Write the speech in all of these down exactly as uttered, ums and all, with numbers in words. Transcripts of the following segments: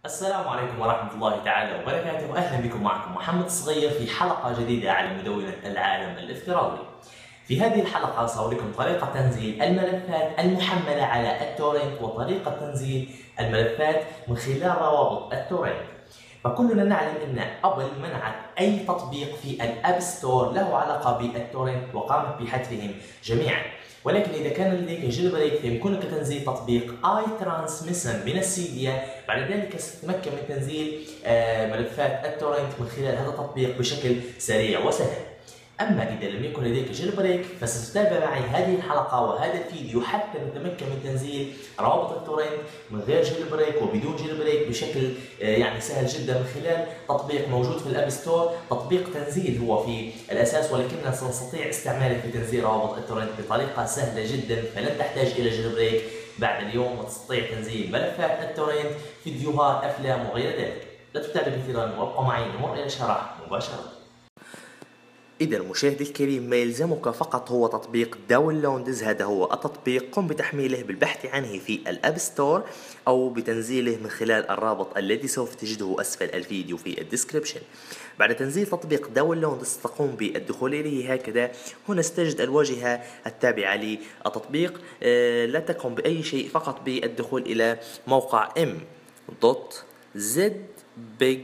السلام عليكم ورحمة الله تعالى وبركاته، وأهلا بكم. معكم محمد الصغير في حلقة جديدة على مدونة العالم الافتراضي. في هذه الحلقة سأوريكم طريقة تنزيل الملفات المحملة على التورنت وطريقة تنزيل الملفات من خلال روابط التورنت. فكلنا نعلم أن أبل منعت أي تطبيق في الأب ستور له علاقة بالتورنت وقامت بحذفهم جميعا، ولكن إذا كان لديك جيل بريك فيمكنك تنزيل تطبيق اي ترانسميشن من السيديا. بعد ذلك ستتمكن من تنزيل ملفات التورنت من خلال هذا التطبيق بشكل سريع وسهل. أما إذا لم يكن لديك جيل بريك فستتابع معي هذه الحلقة وهذا الفيديو حتى نتمكن من تنزيل روابط التورنت من غير جيل بريك وبدون جيل بريك بشكل يعني سهل جدا من خلال تطبيق موجود في الأب ستور. تطبيق تنزيل هو في الأساس، ولكننا سنستطيع استعماله في تنزيل روابط التورنت بطريقة سهلة جدا، فلن تحتاج إلى جيل بريك بعد اليوم وتستطيع تنزيل ملفات التورنت، فيديوهات، أفلام وغير ذلك. لا تتابع كثيرا وابقى معي نمر إلى الشرح مباشرة. إذا المشاهد الكريم ما يلزمك فقط هو تطبيق داونلودز. هذا هو التطبيق، قم بتحميله بالبحث عنه في الأب ستور أو بتنزيله من خلال الرابط الذي سوف تجده أسفل الفيديو في الديسكريبشن. بعد تنزيل تطبيق داونلودز تقوم بالدخول إليه هكذا. هنا ستجد الواجهة التابعة للتطبيق. لا تقوم بأي شيء، فقط بالدخول إلى موقع ام دوت زد بيج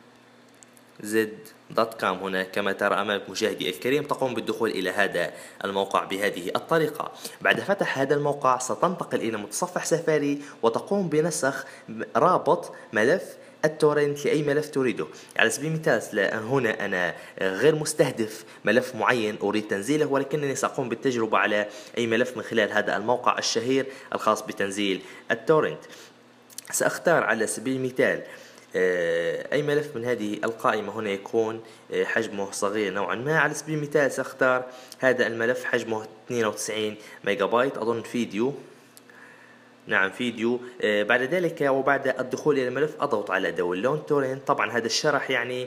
زد دوت كوم. هنا كما ترى أمامك مشاهدي الكريم تقوم بالدخول إلى هذا الموقع بهذه الطريقة. بعد فتح هذا الموقع ستنتقل إلى متصفح سفاري وتقوم بنسخ رابط ملف التورنت لأي ملف تريده. على سبيل المثال هنا أنا غير مستهدف ملف معين أريد تنزيله، ولكنني سأقوم بالتجربة على أي ملف من خلال هذا الموقع الشهير الخاص بتنزيل التورنت. سأختار على سبيل المثال أي ملف من هذه القائمة. هنا يكون حجمه صغير نوعا ما. على سبيل المثال سأختار هذا الملف حجمه اثنين وتسعين ميجا بايت، أظن فيديو، نعم فيديو. بعد ذلك وبعد الدخول إلى الملف أضغط على داونلود تورنت. طبعا هذا الشرح يعني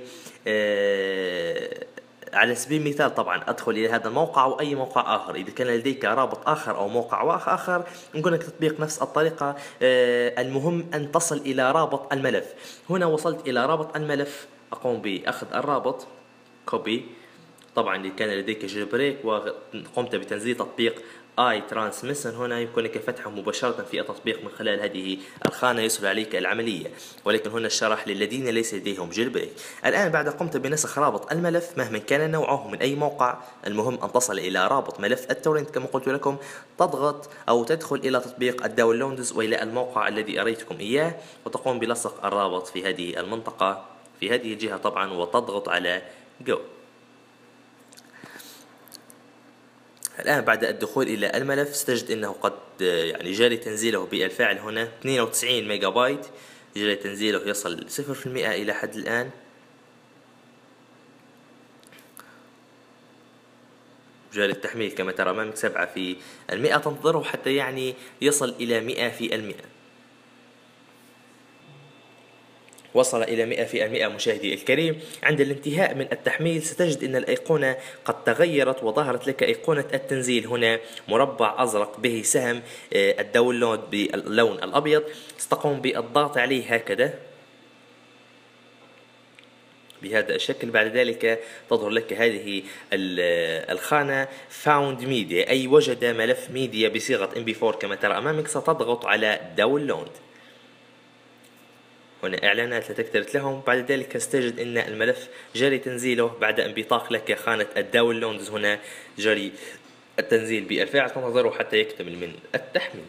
على سبيل المثال طبعا أدخل إلى هذا الموقع أو أي موقع آخر. إذا كان لديك رابط آخر أو موقع آخر يمكنك تطبيق نفس الطريقة. المهم أن تصل إلى رابط الملف. هنا وصلت إلى رابط الملف، أقوم بأخذ الرابط كوبي. طبعا إذا كان لديك جيل بريك وقمت بتنزيل تطبيق اي ترانسميشن هنا يمكنك فتحه مباشرة في التطبيق من خلال هذه الخانة، يسهل عليك العملية. ولكن هنا الشرح للذين ليس لديهم جيل بريك. الآن بعد قمت بنسخ رابط الملف مهما كان نوعه من أي موقع، المهم أن تصل إلى رابط ملف التورنت كما قلت لكم. تضغط أو تدخل إلى تطبيق الداونلودز وإلى الموقع الذي أريتكم إياه وتقوم بلصق الرابط في هذه المنطقة في هذه الجهة طبعا، وتضغط على جو. الآن بعد الدخول إلى الملف ستجد أنه قد يعني جاري تنزيله بالفعل. هنا اثنين وتسعين ميجا بايت جاري تنزيله، يصل صفر بالمئة إلى حد الآن. جاري التحميل كما ترى أمامك سبعة في المئة. تنتظره حتى يعني يصل إلى مئة في المئة. وصل إلى مئة في المئة مشاهدي الكريم. عند الانتهاء من التحميل ستجد أن الأيقونة قد تغيرت وظهرت لك أيقونة التنزيل. هنا مربع أزرق به سهم الداونلود باللون الأبيض. ستقوم بالضغط عليه هكذا بهذا الشكل. بعد ذلك تظهر لك هذه الخانة Found Media، أي وجد ملف ميديا بصيغة إم بي فور كما ترى أمامك. ستضغط على داونلود. هنا إعلانات لا تكترث لهم. بعد ذلك ستجد أن الملف جاري تنزيله بعد أن بيطاق لك خانة الداونلودز. هنا جاري التنزيل بالفعل، تنتظره حتى يكتمل من التحميل.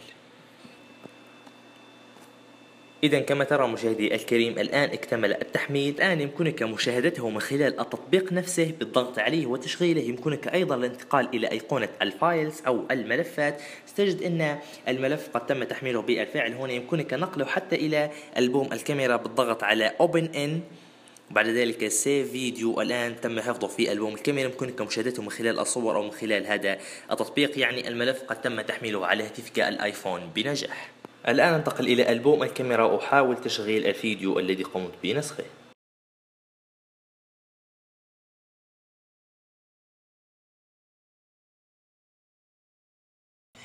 إذا كما ترى مشاهدي الكريم الآن اكتمل التحميل. الآن يمكنك مشاهدته من خلال التطبيق نفسه بالضغط عليه وتشغيله. يمكنك أيضا الانتقال إلى أيقونة الفايلز أو الملفات. ستجد أن الملف قد تم تحميله بالفعل. هنا يمكنك نقله حتى إلى ألبوم الكاميرا بالضغط على Open In. بعد ذلك سيف فيديو الآن تم حفظه في ألبوم الكاميرا. يمكنك مشاهدته من خلال الصور أو من خلال هذا التطبيق. يعني الملف قد تم تحميله على هاتفك الآيفون بنجاح. الآن انتقل إلى ألبوم الكاميرا وأحاول تشغيل الفيديو الذي قمت بنسخه.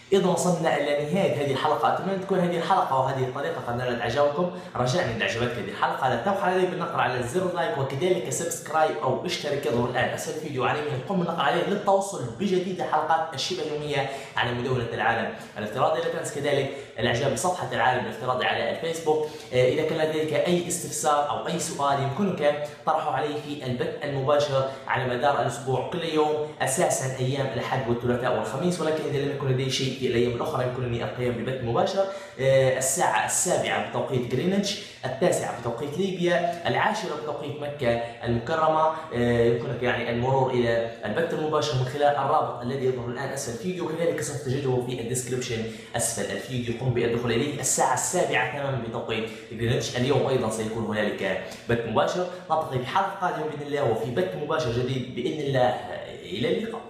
إذا وصلنا إلى نهاية هذه الحلقة، أتمنى تكون هذه الحلقة وهذه الطريقة قد نالت إعجابكم. رجاء إذا عجبتك هذه الحلقة لا تبخل علي بالنقر على زر اللايك وكذلك سبسكرايب أو اشترك. يظهر الآن أسفل الفيديو على اليمين، قم بالنقر عليه للتوصل بجديد الحلقات الشبه يومية على مدونة العالم الافتراضي. لا تنسى كذلك الإعجاب بصفحة العالم الافتراضي على الفيسبوك. إذا كان لديك أي استفسار أو أي سؤال يمكنك طرحه علي في البث المباشر على مدار الأسبوع كل يوم، أساسا أيام الأحد والثلاثاء والخميس، ولكن إذا لم يكن لدي شيء في الأيام الأخرى يمكنني القيام ببث مباشر الساعة السابعة بتوقيت غرينتش، التاسعة بتوقيت ليبيا، العاشرة بتوقيت مكة المكرمة. يمكنك يعني المرور إلى البث المباشر من خلال الرابط الذي يظهر الآن أسفل الفيديو، وكذلك سوف تجده في الديسكربشن أسفل الفيديو. قم بالدخول إليه الساعة السابعة تماما بتوقيت غرينتش. اليوم أيضا سيكون هنالك بث مباشر. نلتقي في حلقة قادمة بإذن الله وفي بث مباشر جديد بإذن الله. إلى اللقاء.